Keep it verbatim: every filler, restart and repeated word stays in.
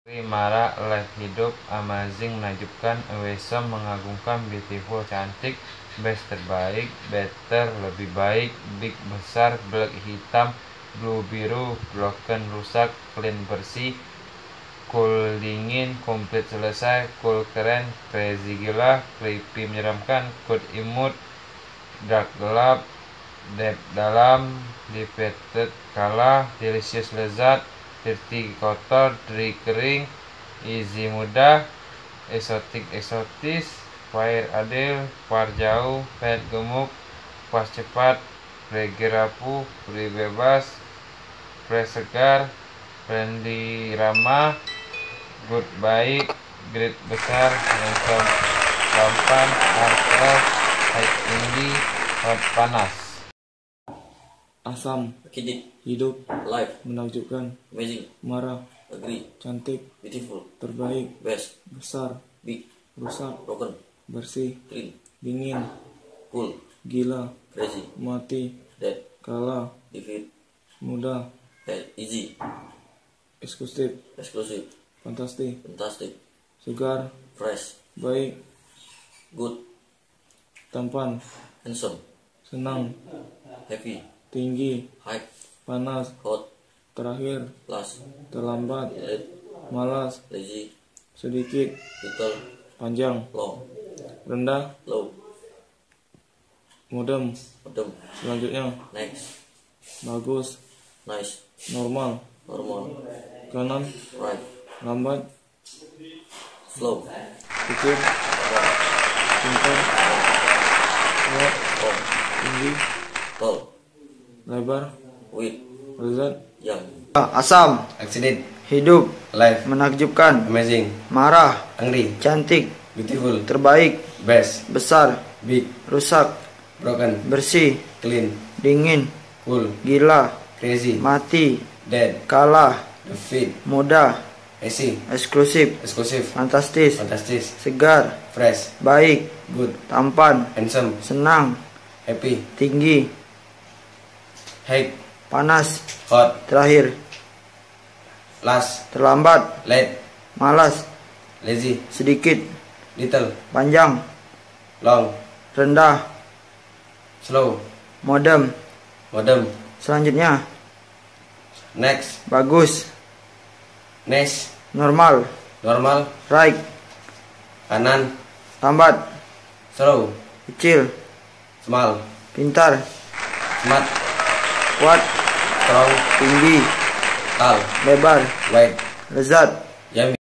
Mara, life, hidup, amazing, menakjubkan, awesome, mengagumkan, beautiful, cantik, best, terbaik, better, lebih baik, big, besar, black, hitam, blue, biru, broken, rusak, clean, bersih, cool, dingin, complete, selesai, cool, keren, crazy, gila, creepy, menyeramkan, good, imut, dark, gelap, deep, dalam, defeated, kalah, delicious, lezat, dirty, kotor, dry, kering, easy, mudah, exotic, eksotis, fire, adil, far, jauh, fade, gemuk, pas, cepat, free, rapuh, free, bebas, fresh, segar, friendly, ramah, good, baik, great, besar, handsome, tampan, hard, keras, high, tinggi, hot, panas. Asam, Kidik, hidup, life, menakjubkan, amazing, marah, agree, cantik, beautiful, terbaik, best, besar, big, rusak, broken, bersih, clean, dingin, cool, gila, crazy, mati, dead, kalah, defeat, mudah, dead, easy, eksklusif, exclusive, fantastik, fantastic, segar, fresh, baik, good, tampan, handsome, senang, happy, tinggi, high, panas, hot, terakhir, plus, terlambat, late, malas, lazy, sedikit, little, panjang, long, rendah, low, modem. bottom, Selanjutnya, next, bagus, nice, normal, normal, kanan, right, lambat, slow, kecil, pintar, kuat, strong, tinggi, tall, lebar, width, lezat. young, Asam, Accident, hidup, life, menakjubkan, amazing, marah, angry, cantik, beautiful, terbaik, best, besar, big, rusak, broken, bersih, clean, dingin, cool, gila, crazy, mati, dead, kalah, defeat, mudah, easy, eksklusif, exclusive, fantastis, fantastic, segar, fresh, baik, good, tampan, handsome, senang, happy, tinggi, high, panas, hot, terakhir, last, terlambat, late, malas, lazy, sedikit, little, panjang, long, rendah, slow, modem. modem, Selanjutnya, next, bagus, next, normal, normal, right, kanan, lambat, slow, kecil, small, pintar, smart, kuat, strong, tinggi, tall, lebar, wide, lezat. yummy.